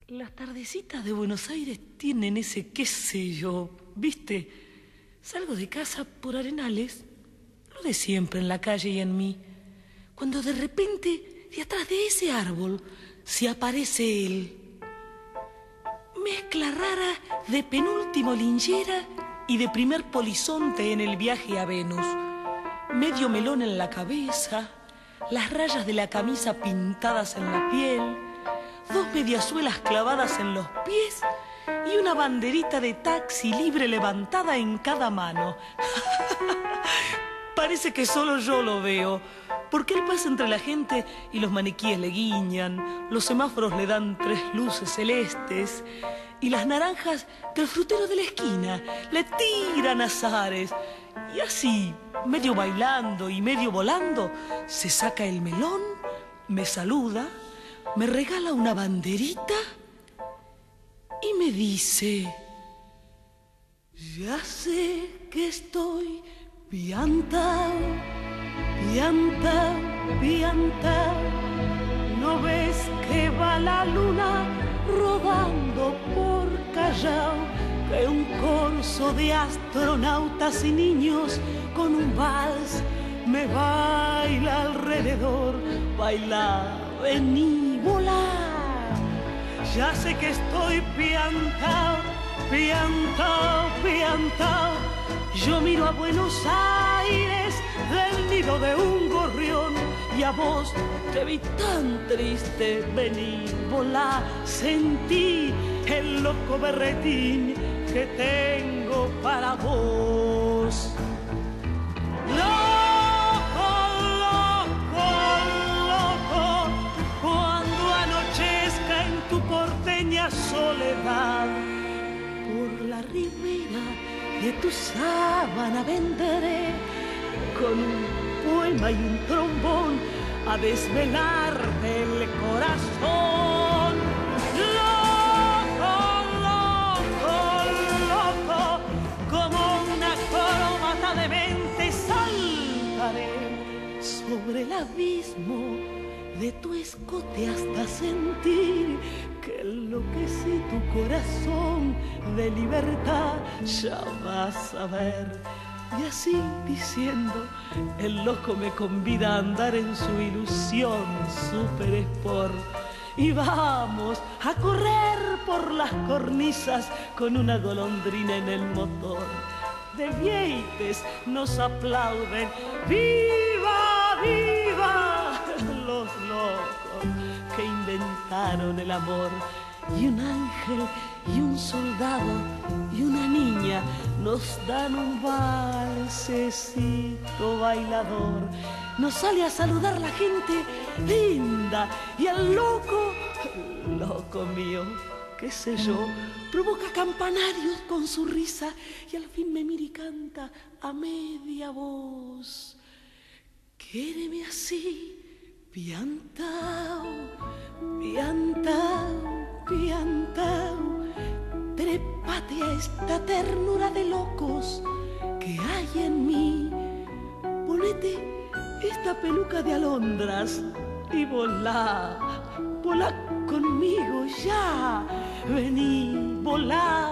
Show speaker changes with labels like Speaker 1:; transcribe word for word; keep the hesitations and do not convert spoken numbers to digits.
Speaker 1: Las tardecitas de Buenos Aires tienen ese qué sé yo, ¿viste? Salgo de casa por Arenales, lo de siempre en la calle y en mí, cuando de repente, de atrás de ese árbol, se aparece él. Mezcla rara de penúltimo linchera y de primer polizonte en el viaje a Venus. Medio melón en la cabeza, las rayas de la camisa pintadas en la piel, dos mediasuelas clavadas en los pies y una banderita de taxi libre levantada en cada mano. Parece que solo yo lo veo, porque él pasa entre la gente y los maniquíes le guiñan, los semáforos le dan tres luces celestes y las naranjas del frutero de la esquina le tiran azares. Y así, medio bailando y medio volando, se saca el melón, me saluda, me regala una banderita y me dice: ya sé que estoy piantao, piantao, piantao. ¿No ves que va la luna rodando por Callao? Que un corso de astronautas y niños con un vals me baila alrededor. Baila, vení, volá. Ya sé que estoy piantao, piantao, piantao. Yo miro a Buenos Aires del nido de un gorrión y a vos te vi tan triste. Vení, volá, sentí el loco berretín que tengo para vos. Loco, loco, loco, cuando anochezca en tu porteña soledad, por la ribera de tu sábana vendré con un poema y un trombón a desvelarte el corazón. Loco, loco, loco, como una corbata de mente saltaré sobre el abismo de tu escote hasta sentir que enloquecí tu corazón de libertad. Ya vas a ver. Y así diciendo, el loco me convida a andar en su ilusión super sport. Y vamos a correr por las cornisas con una golondrina en el motor. De Vieites nos aplauden, ¡viva, viva! Los locos que inventaron el amor. Y un ángel y un soldado y una niña nos dan un valsecito bailador. Nos sale a saludar la gente linda y el loco, loco mío, qué sé yo, provoca campanarios con su risa y al fin me mira y canta a media voz: quéreme así, piantao, piantao, piantao, trépate a esta ternura de locos que hay en mí. Ponete esta peluca de alondras y volá, volá conmigo ya. Vení, volá,